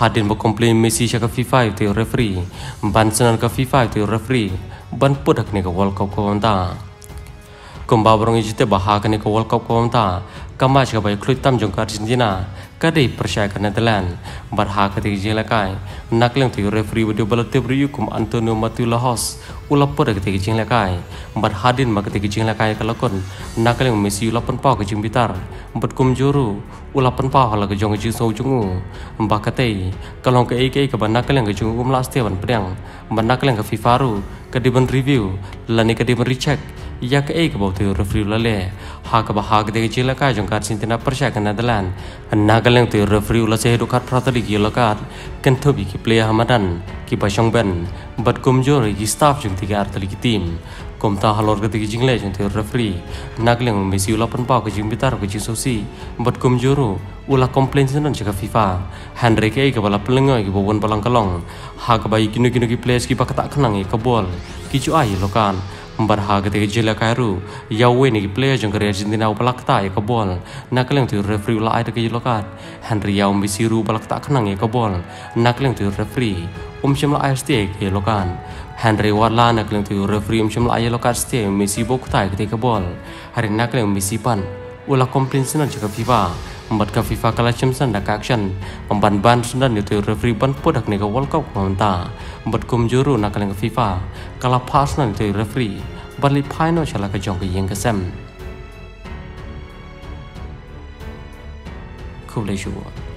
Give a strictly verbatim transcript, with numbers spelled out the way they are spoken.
hadin ba komplain Messi siya ka FIFA itu referee ban senan ka FIFA itu referee ban pudak ni ka World Cup ko ta kumba borong ijite bahag ni ka World Cup ko ta kamach ka bay klutam jong ka Argentina kadai percaya ka Netherlands barha ka ti jela kai nakleng tu referee video balate briu kum Antonio Matula Hos ula pudak ti jela kai bar hadin ma ka ti jela kai ka lakon nakleng Messi ula pen pa ka jing bitar bat kum juru ula pen pa hala ka jong ji so jungu mbakate kalong ka ek ek ka ban nakleng ka jung kum last ban pedang ban nakleng ka FIFA ru ka di ban review lani ka di ban recheck ya ka ek ba tu referee la le ha ka ba ha ka ti jela kai jong ka Argentina percaya ka Netherlands nakleng tu referee ula se do kat pratali ki lakat kan thobi ki player hamadan ki basong ben bat kum jori ki staff jung tiga artali ki team kom ta halor ka ti jingle jung tu referee nakleng Messi ula pen pa ka jing bitar ka jing sosi bat kum joro ula komplain senan jaka FIFA Henry ke ka bala pelengoi ki bobon balang kalong ha ka bai kinu kinu ki players ki pakata khnang ka bol ki chu ai lokan bar ha ka te jela kairu yawe ni player jong kare Argentina balak ta ka bol nakleng tu referee ula ai ka lokat Henry yaw Messi ru balak ta khnang ka bol nakleng tu referee um chimla ai ste ke lokan Henry wala nakleng tu referee um chimla ai lokat ste Messi bok ta ka te ka bol hari nakleng Messi pan ula komplain senan jaka FIFA membuat ka FIFA kala chimsan dak action memban ban sundan itu referee ban podak ni ka World Cup monta membuat kum juru nakaleng FIFA kala pas nan itu referee ban li final chala ka jong ka yeng ka sem khulai shu